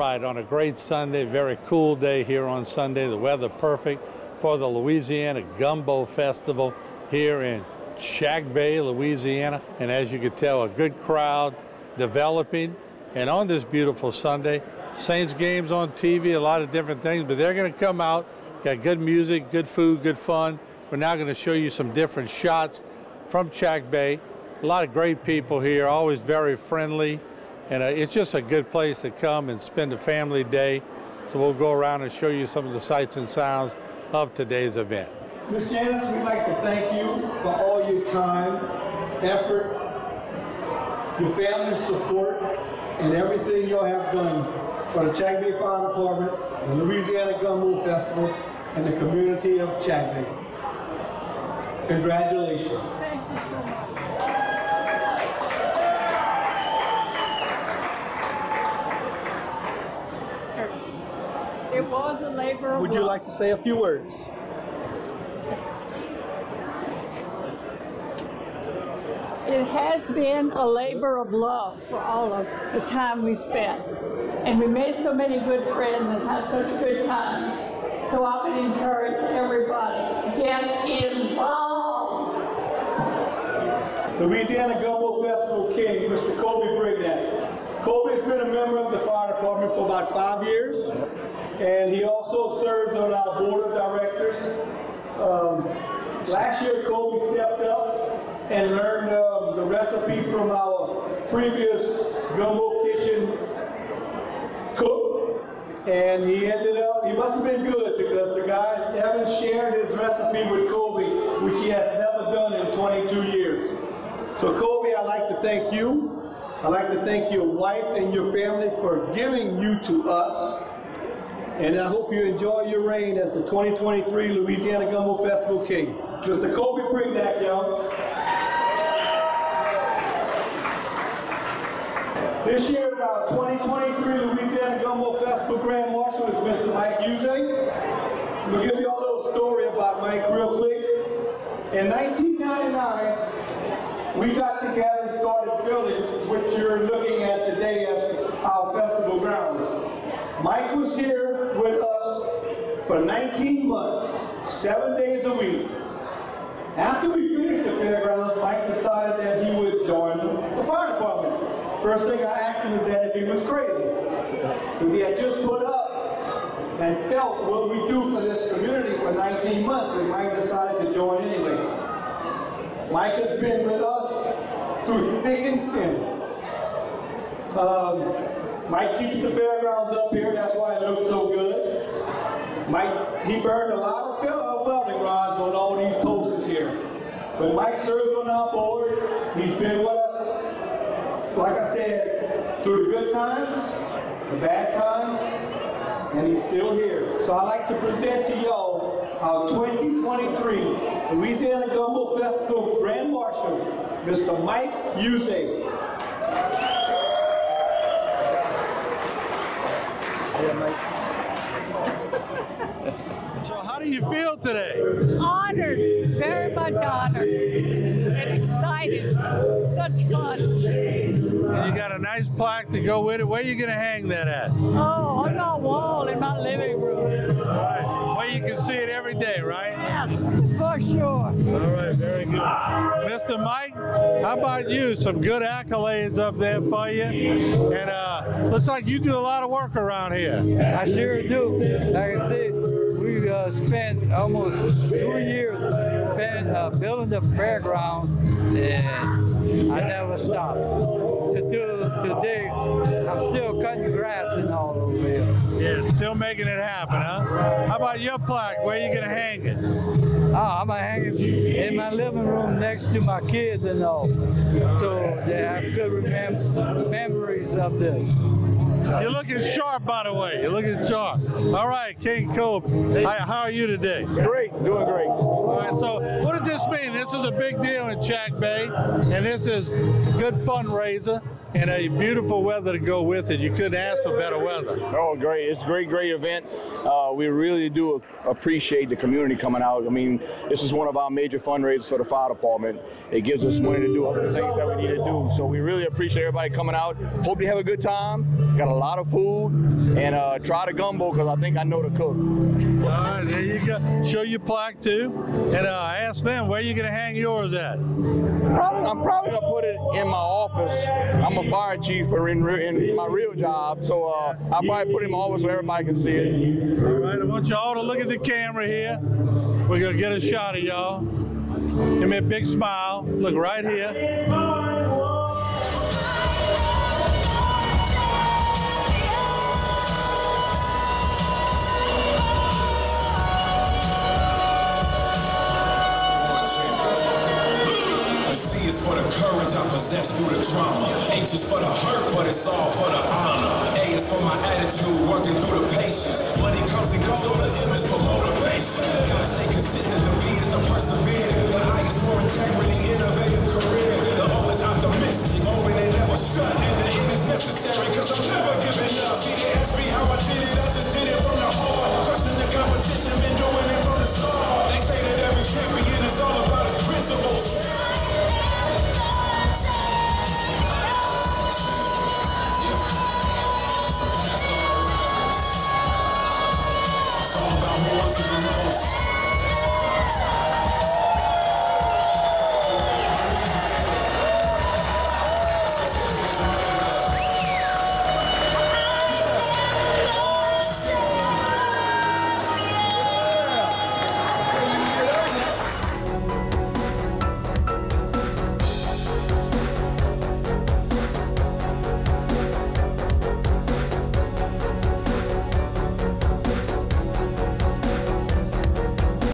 right, on a great Sunday, very cool day here on Sunday, the weather perfect for the Louisiana Gumbo Festival here in Chack Bay, Louisiana. And as you can tell, a good crowd developing. And on this beautiful Sunday, Saints games on TV, a lot of different things, but they're going to come out, got good music, good food, good fun. We're now going to show you some different shots from Chack Bay. A lot of great people here, always very friendly. And it's just a good place to come and spend a family day. So we'll go around and show you some of the sights and sounds of today's event. Ms. Janice, we'd like to thank you for all your time, effort, your family's support, and everything y'all have done for the Chack Bay Fire Department, the Louisiana Gumbo Festival, and the community of Chack Bay. Congratulations. Thank you so much. It was a labor of love. Would you like to say a few words? It has been a labor of love for all of the time we spent. And we made so many good friends and had such good times. So I would encourage everybody, get involved. Louisiana Gumbo Festival King, Mr. Kobe Brignac. Kobe's been a member of the fire department for about 5 years, and he also serves on our board of directors. Last year, Kobe stepped up and learned the recipe from our previous gumbo kitchen cook, and he ended up, he must have been good because the guy, Evan, shared his recipe with Kobe, which he has never done in 22 years. So Kobe, I'd like to thank you. I'd like to thank your wife and your family for giving you to us. And I hope you enjoy your reign as the 2023 Louisiana Gumbo Festival King. Mr. Kobe Brignac, y'all. This year, our 2023 Louisiana Gumbo Festival Grand Marshal is Mr. Mike Uzay. I'm going to give you a little story about Mike real quick. In 1999, we got together and started building what you're looking at today as our festival grounds. Mike was here with us for 19 months, 7 days a week. After we finished the fairgrounds, Mike decided that he would join the fire department. First thing I asked him is that if he was crazy, because he had just put up and felt what we do for this community for 19 months, but Mike decided to join anyway. Mike has been with us through thick and thin. Mike keeps the fairgrounds up here, that's why it looks so good. Mike, he burned a lot of welding rods on all these posts here. But Mike serves on our board, he's been with us, like I said, through the good times, the bad times, and he's still here. So I'd like to present to y'all our 2023 Louisiana Gumbo Festival Grand Marshal, Mr. Mike Uzay. So how do you feel today? Honored, very much honored, and excited. Such fun. And you got a nice plaque to go with it. Where are you going to hang that at? Oh, on my wall in my living room. All right. Well, you can see it every day, right? Yes, for sure. All right, very good. Mr. Mike, how about you? Some good accolades up there for you. And looks like you do a lot of work around here. I sure do. Like I said, we spent almost 2 years building the fairground, and I never stopped. Today, I'm still cutting grass and all over here. Yeah, still making it happen, huh? How about your plaque? Where are you going to hang it? Oh, I'm going to hang it in my living room next to my kids and all, so they have good memories of this. You're looking sharp, by the way. You're looking sharp. All right, King Kobe. How are you today? Great, doing great. All right, so what does this mean? This is a big deal in Chack Bay, and this is good fundraiser and a beautiful weather to go with it. You couldn't ask for better weather. Oh, great. It's a great event. We really do appreciate the community coming out. I mean, this is one of our major fundraisers for the fire department. It gives us money to do other things that we need to do. So we really appreciate everybody coming out. Hope you have a good time. Got a lot of food. And try the gumbo because I think I know to cook. All right, there you go. Show your plaque too. And ask them where you're going to hang yours at. I'm probably going to put it in my office. I'm a fire chief in my real job. So I'll probably put it in my office so everybody can see it. All right, I want y'all to look at the camera here. We're going to get a shot of y'all. Give me a big smile. Look right here. For the courage I possess through the trauma. H is for the hurt, but it's all for the honor. A is for my attitude, working through the patience. Money comes and goes, so the M is for motivation. Gotta stay